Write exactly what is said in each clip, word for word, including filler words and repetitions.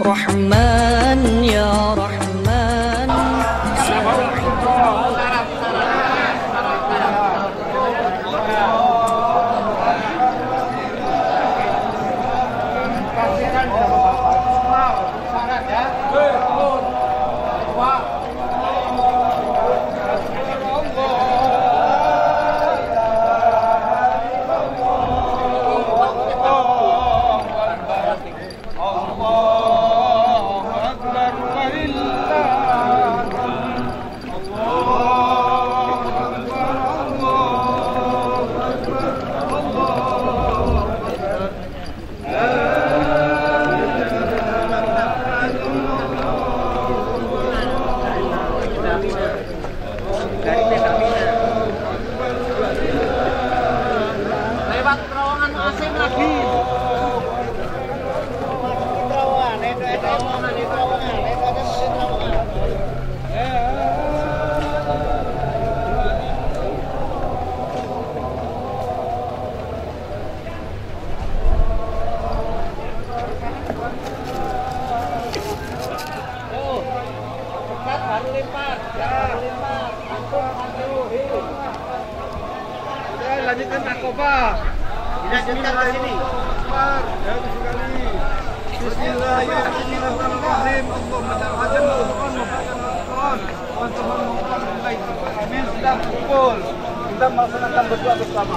Rahman ya Rahman. Lanjutkan takoba. Lanjutkan ke sini. Bismillahirrahmanirrahim. Amin. Sudah kumpul. Kita melaksanakan berdoa bersama.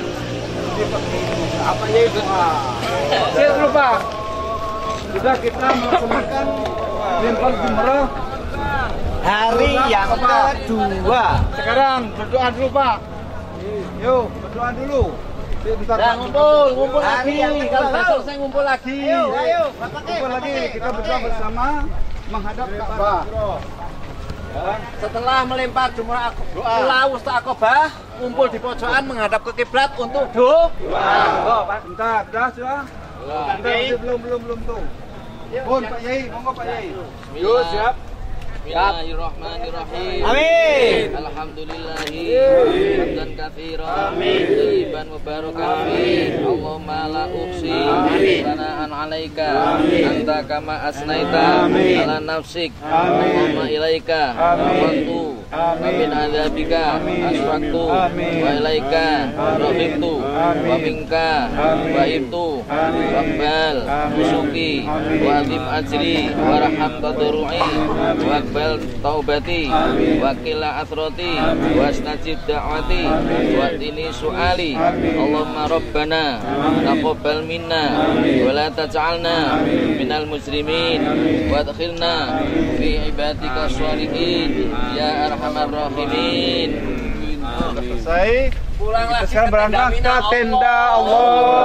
Apa ya itu? Saya lupa. Sudah kita melaksanakan lempar jumrah hari yang kedua. Sekarang berdoa dulu, Pak. Yuk, berdoa dulu. Bentar, ya, ngumpul, ngumpul lagi. Kalau sudah selesai ngumpul lagi. Ayo, ayo, ngumpul lagi. Kita berdoa bersama menghadap Ka'bah. Ya. Setelah melempar jumrah doa Wusta Aqobah, ngumpul di pojokan menghadap ke kiblat untuk doa. Monggo, Pak. Bentar, sudah, sudah. Bentar, belum, belum, belum tuh. Pun, Pak Yai, monggo Pak Yai. Yuk, siap. Bismillahirrahmanirrahim. Amin. Alhamdulillahi hamdan katsiran thayyiban mubarakan fi. Allahumma la uhsi sana'an 'alaika anta kama asnaita ala nafsik. Allahumma ilaika tawakkaltu wa min adzabika asfaqtu wa ilaika raghibtu wa minka waibtu waqbal nusuki wa azim ajri warham tadru'i wa bal taubati wa qila asrati wa astajib da'wati wa dini su'ali. Allahumma rabbana taqabbal minna wa la taj'alna minal muslimin wa adkhilna fi ibadika sholihin ya arhamar rahimin. Selesai. Pulang kita lagi sekarang berangkat ke tenda Allah.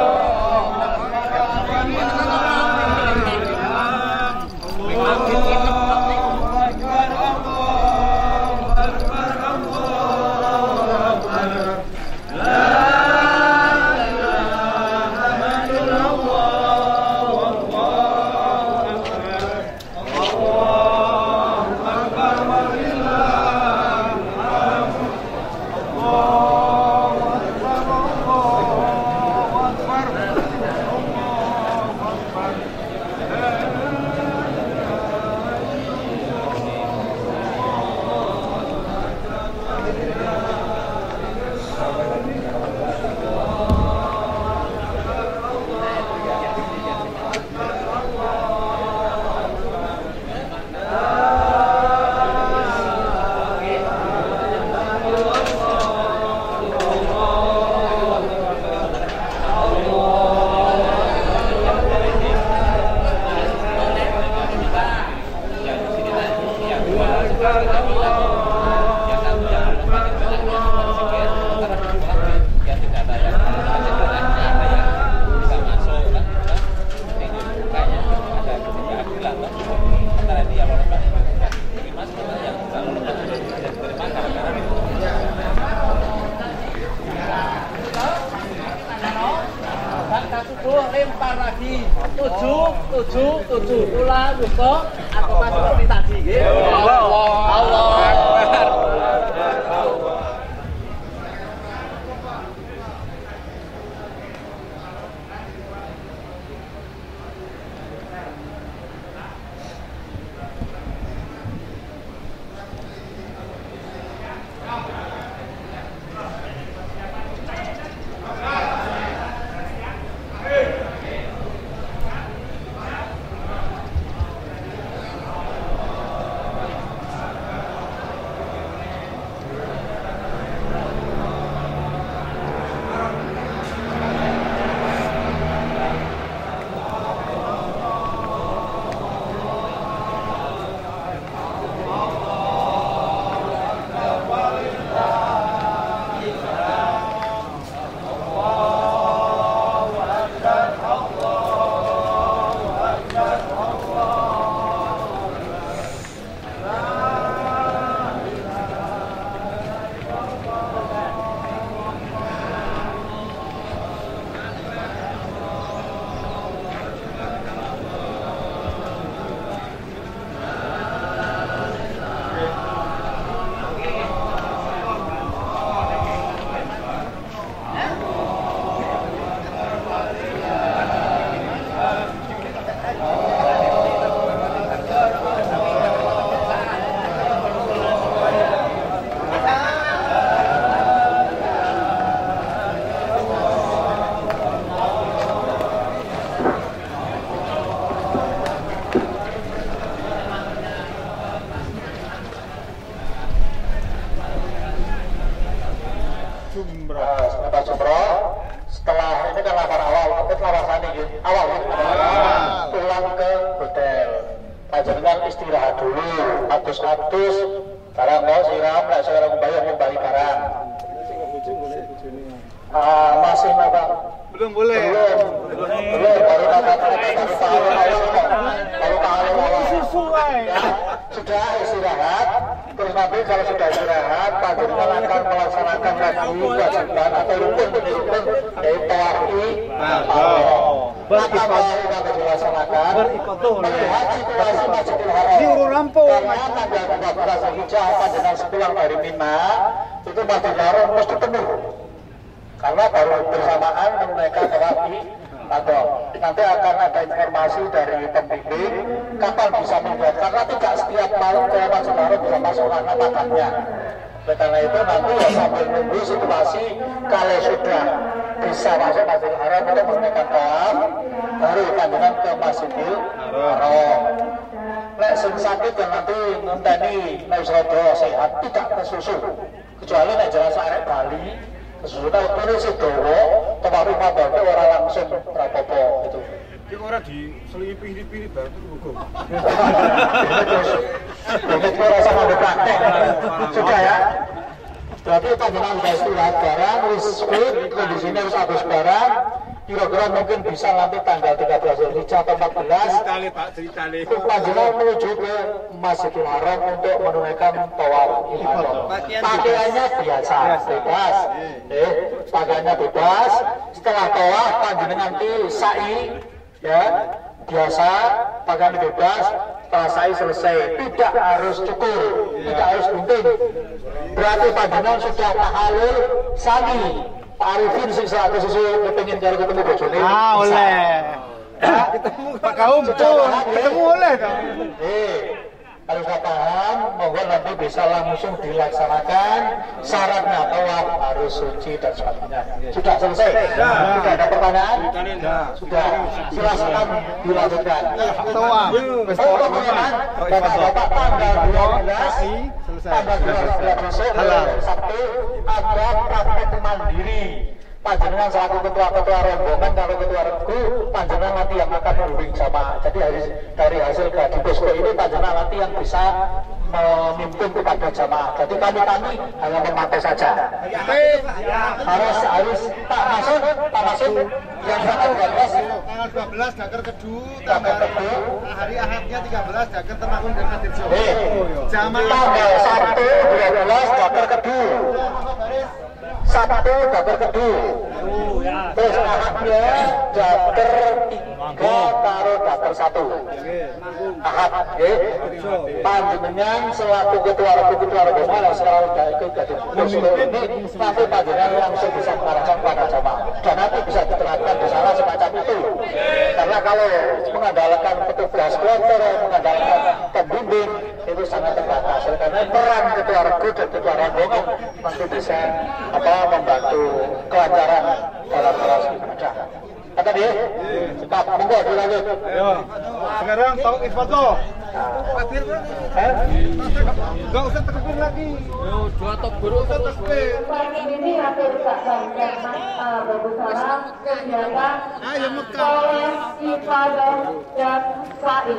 Lempar lagi tujuh tujuh tujuh ulah Wusta Aqobah seperti tadi. Allah Allah Akbar. dulu adus-adus barang mau siram nek sekarang membayar membayar barang. Ah, masih apa? Belum boleh. Belum. Belum baru kata-kata tahu kalau tahu susu sudah istirahat. Terus nanti kalau sudah istirahat, panjenengan akan melaksanakan lagi kewajiban atau rukun demi rukun dari tawafi. Berikut akan dilaksanakan. Melihat situasi Masjidil Haram. Di Urung Lampung. Karena tanggal empat belas Zulhijjah panjenengan sepulang dari Mina itu Masjidil Haram mesti penuh. Karena baru bersamaan menunaikan tawafi. Atau nanti akan ada informasi dari pembimbing kapan bisa membuat, karena tidak setiap malam ke Masjidil Haram bisa masuk karena makannya. Oleh karena itu nanti ya sambil menunggu situasi, kalau sudah bisa masuk Masjidil Haram untuk menunaikan tawaf, baru panjenengan ke Masjidil Haram. Nek sing sakit yang nanti ngenteni nek sedo sehat tidak kesusu, kecuali nek jalan arek Bali sudah tulis itu tetapi padahal orang langsung rapopo itu. Ini orang diselipi pilih baru hukum. Itu rasa mau praktek sudah ya. Berarti panjenengan sudah istirahat barang, wis fit, kondisinya harus habis barang. Kira-kira mungkin bisa nanti tanggal tiga belas Zulhijjah atau empat belas. Ceritale Pak, ceritale. Panjenengan menuju ke Masjidil Haram untuk menunaikan tawaf ifadah. Pakaiannya biasa, bebas. Eh, pakaiannya bebas. Setelah tawaf panjenengan nanti sa'i ya, biasa, pakaian bebas. Setelah sa'i selesai, tidak harus cukur, tidak harus gunting. Berarti panjenengan sudah tahalul sani. Pak Arifin sing satu susu kepengin cari ketemu bojone. Ah, oleh. Ketemu Pak Kaum tuh, ketemu oleh dong. Eh, kalau sudah paham, monggo nanti bisa langsung dilaksanakan. Syaratnya tawaf harus suci dan sebagainya. Sudah selesai? Tidak ada pertanyaan? Sudah. Silakan dilanjutkan. Tawaf. Oh, teman-teman, Bapak-bapak tanggal dua belas tanggal dua belas besok Sabtu ada praktek mandiri. Panjenengan selaku ketua-ketua rombongan, kalau ketua regu, panjenengan nanti yang akan membimbing jamaah. Jadi dari, dari hasil gaji posko ini panjenengan nanti yang bisa memimpin kepada jamaah. Jadi kami-kami hanya memantau saja. Harus harus Pak Masud, Pak Masud yang tanggal dua belas. Tanggal dua belas Dakar Kedu, Dakar Kedu. hari Ahadnya tiga belas Dakar Temanggung dan Kadirjo. Jamaah tanggal satu dua belas Dakar Kedu. Sabtu Dakar Kedu. Terus Ahadnya Dakar tiga taruh Dakar satu. Ahad, nggih. Panjenengan selaku ketua regu ketua rombongan yang sekarang sudah ikut jadi posko ini, nanti panjenengan langsung bisa mengarahkan pada jamaah. Dan nanti bisa diterapkan di sana semacam itu. Karena kalau mengandalkan petugas kloter, mengandalkan pembimbing itu sangat terbatas. Karena peran ketua regu dan ketua rombongan nanti bisa apa membantu kelancaran dalam proses ibadah. Kata dia, cepat, monggo dilanjut. Ayo, sekarang tahu ifadah. Enggak usah tekbir lagi. Yo, dua takbir usah tekbir. Pagi ini hampir tak sampai bagus salam kegiatan Ayo Mekah. ifadah dan sa'i.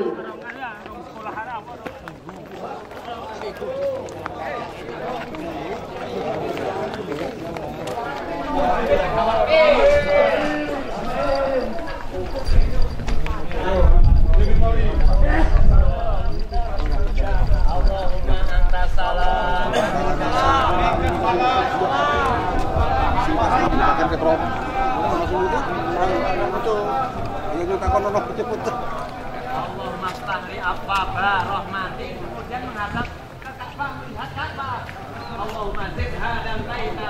Allahumma stahri abwaba rahmati, kemudian menghadap ke Ka'bah, melihat Ka'bah. Allahumma zid hadam baita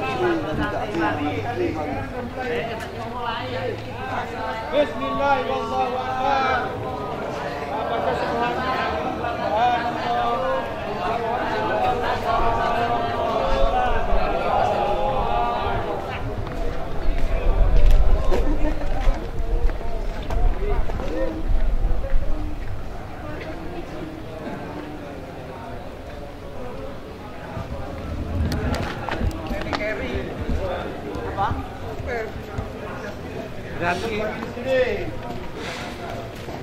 Bismillahirrahmanirrahim. Apakah semuanya? Berarti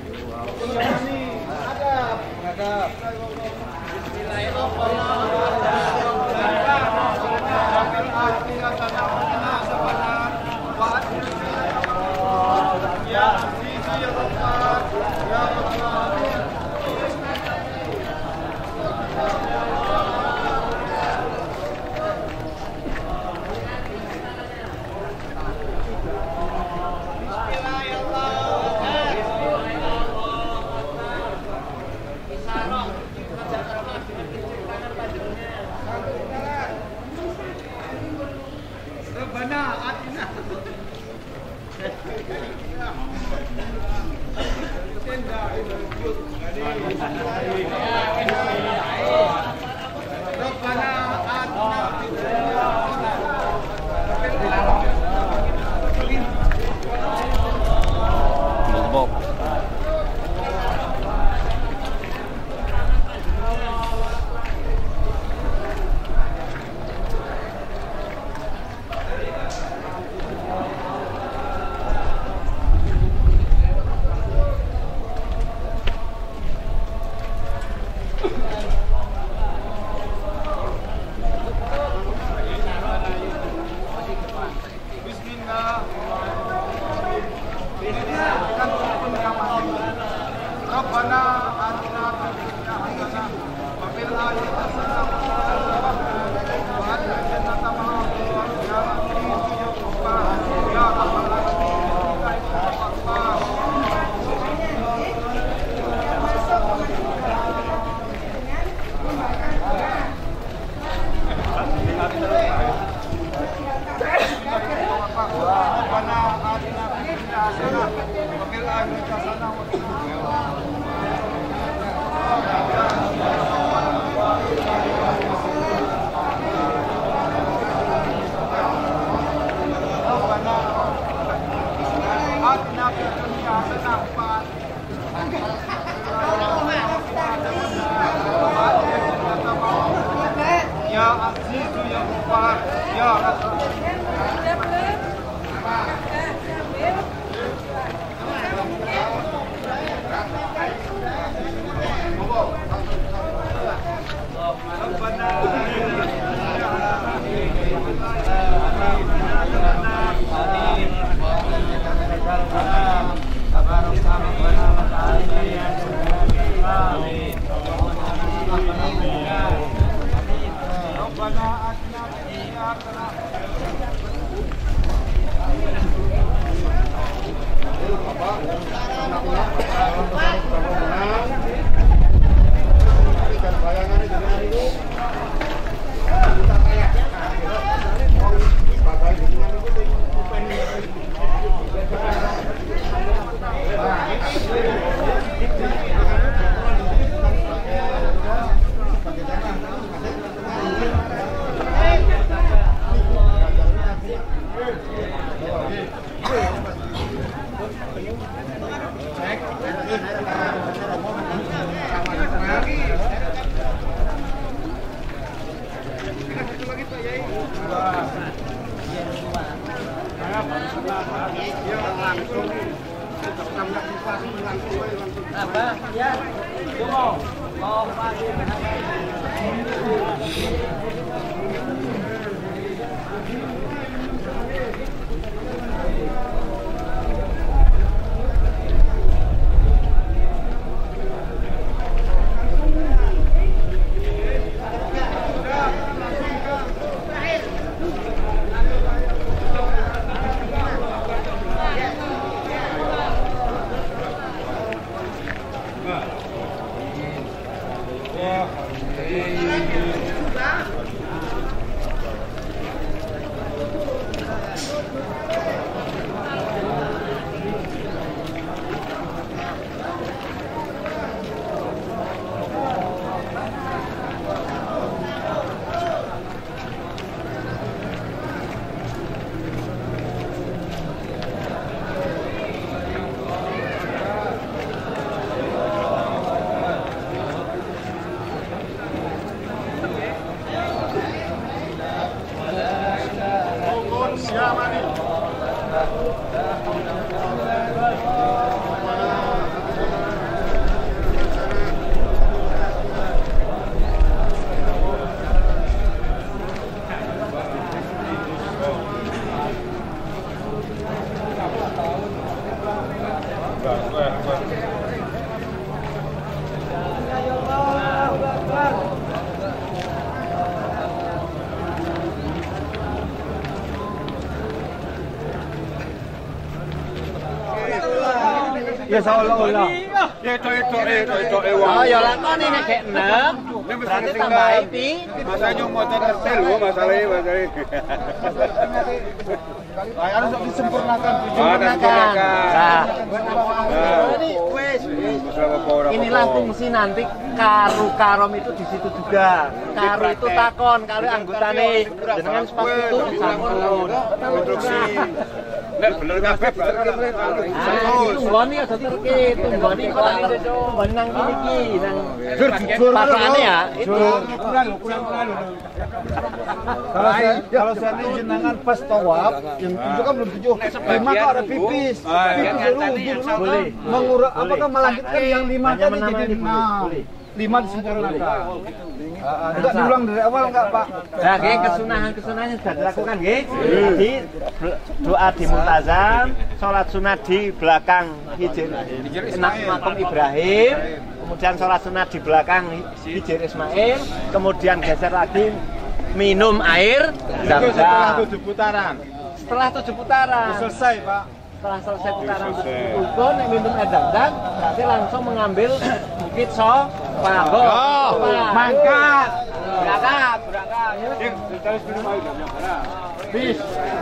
Ya seolah-olah. Ya itu itu itu itu Oh, ya lakoni nek gek enam. Berarti tambahi pi. Masanya motor tertel lho masalahnya masalahnya. Harus disempurnakan, disempurnakan. Nah, ini wes inilah fungsi nanti karu karom itu di situ juga. Karu itu takon kalau anggotane dengan seperti itu disampun. Instruksi. Nek bener kabeh tunggoni aja terke, tunggoni kok tunggoni nang kene iki nang pasane ya. Itu ukuran ukuran ukuran. Kalau saya kalau saya ini jenengan pas tawaf, yang itu kan belum tujuh. Lima kok ada pipis. Pipis dulu dulu mengurang apakah melanjutkan yang lima tadi jadi enam. Lima disempurnakan. Enggak diulang dari awal enggak, Pak? Nah, nggih kesunahan-kesunahan sudah dilakukan nggih. Jadi doa di multazam, salat sunat di belakang hijir makam Ibrahim, kemudian salat sunat di belakang hijir Ismail, kemudian geser lagi minum air zam-zam. Setelah tujuh putaran. Setelah tujuh putaran. Selesai, Pak. Setelah selesai putaran itu nek minum air zam-zam, berarti langsung mengambil bukit so Pak. Oh, mangkat. Berangkat, berangkat. Yang terus minum air zam-zam. Bis.